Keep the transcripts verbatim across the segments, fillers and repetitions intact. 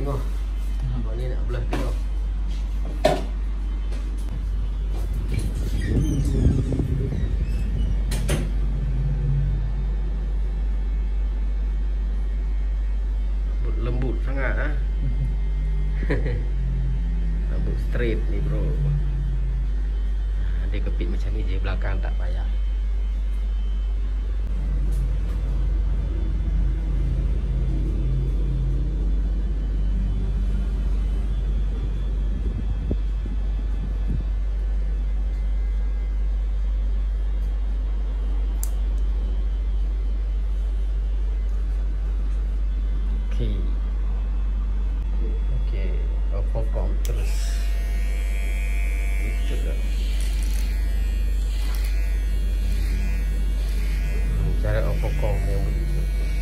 tengah. Abang ni nak belah tengah. Lembut sangat ah. Rambut straight ni bro. Dia kepit macam ni je, belakang tak payah. Okey. Okey, overcome terus. Itu dah. Cara overcome yang begitu.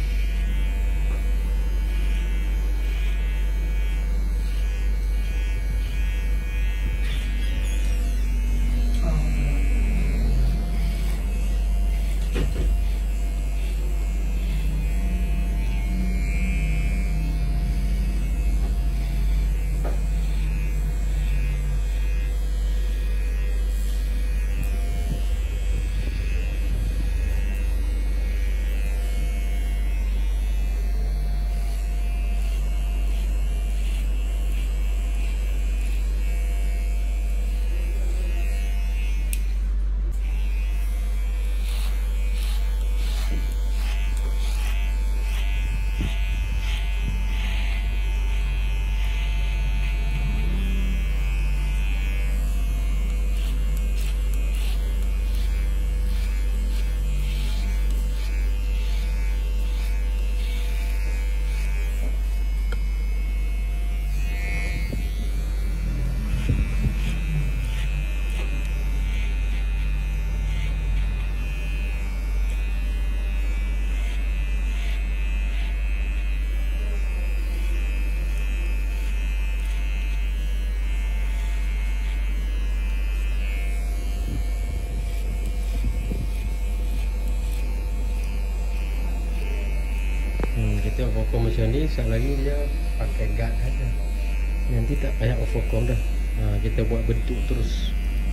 Kita overcome macam ni, sekali lagi dia pakai guard saja. Nanti tak payah overcome dah. Ha, kita buat bentuk terus.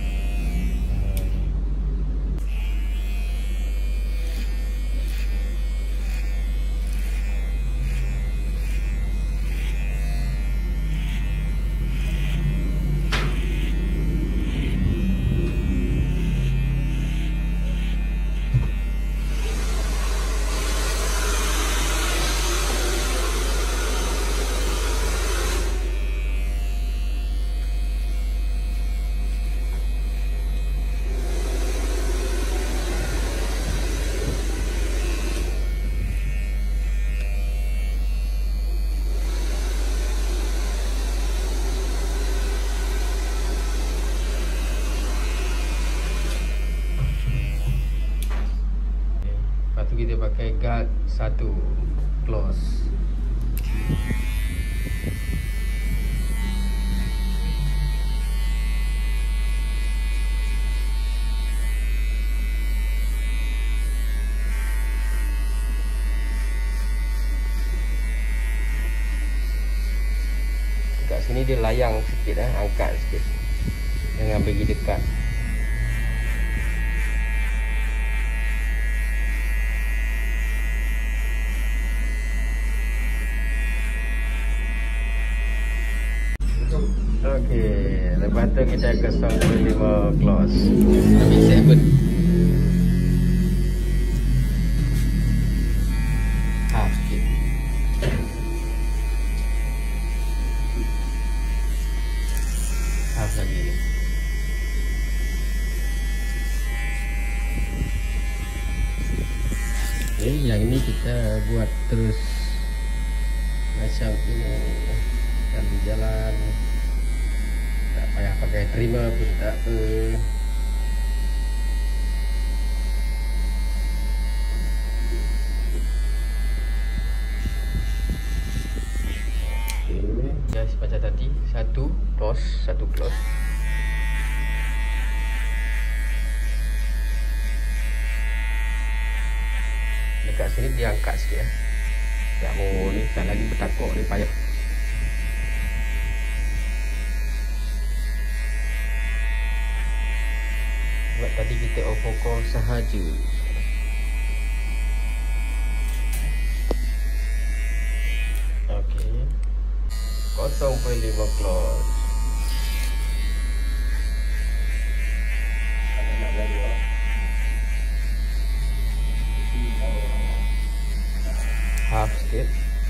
Kita pakai guard satu close. Dekat sini dia layang sikit eh, angkat sikit. Jangan bagi dekat. Okey, lepas tu kita kosong puluh lima close. Ambil tujuh. Half sikit. Half lagi ni. Okey, yang ini kita buat terus macam ini. Sambil jalan. Tak payah pakai trimmer pun tak apa. Okay. Just macam tadi, satu close, satu close. Dekat sini dia angkat sikit ya. Tak mau ni, tak lagi bertakuk ni payah. tadi kita overcall sahaja. Okey, kosong koma lima close. Ada nak lalu ah. Half skip.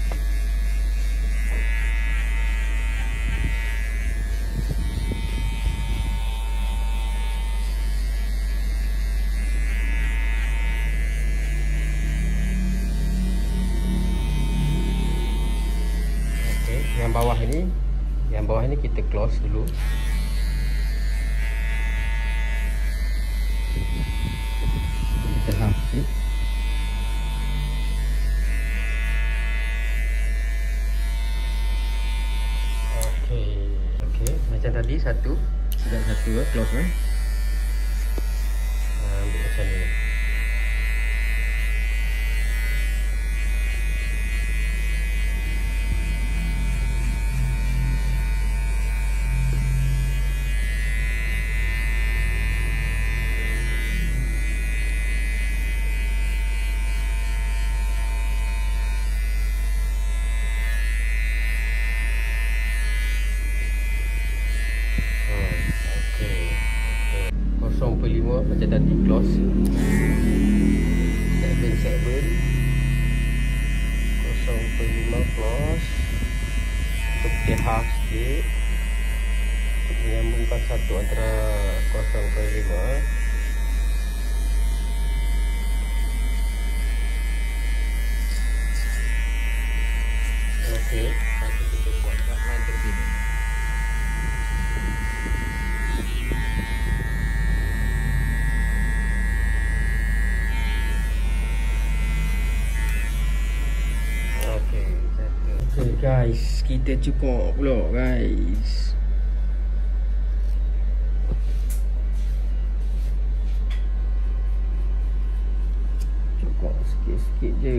Yang bawah ini, yang bawah ini kita close dulu. Kita half skip. Okey, okey. Macam tadi satu, sudah satu eh, close eh. Nah, ambil macam ni. kosong koma lima macam tadi close. seven seven kosong koma lima close. Untuk kita half sikit, menyambungkan satu antara kosong koma lima. Okey, satu kita buat line terbina. Okay guys, kita cukup pula guys. Cukup sikit-sikit je.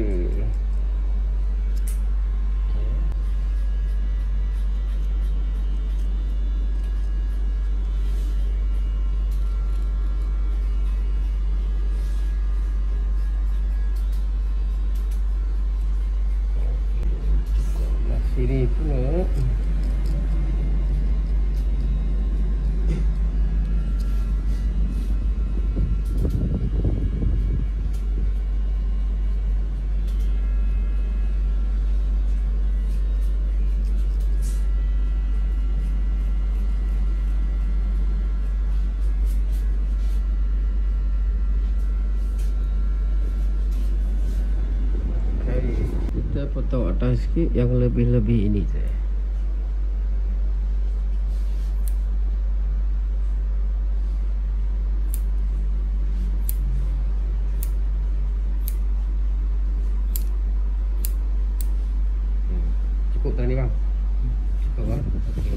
Sini pula. Kita potong atas sikit, yang lebih-lebih ini je. Hmm. Cukup tak ni bang? Cukup bang? Okey.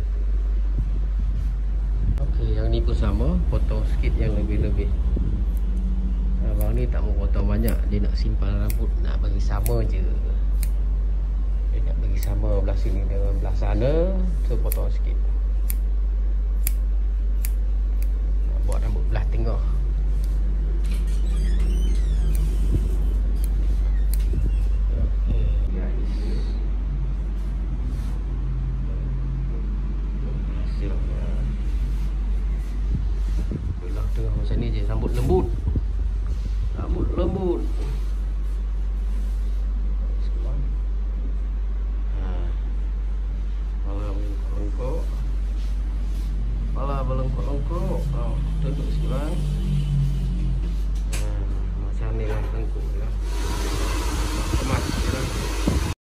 Okey, yang ni pun sama, potong sikit yang lebih-lebih. Abang ni tak mau potong banyak, dia nak simpan rambut, nak bagi sama je. Dia nak bagi sama belah sini dengan belah sana, so potong sikit. Nak buat rambut belah tengah. Okey guys, hasilnya belah tengah macam ni je, rambut lembut.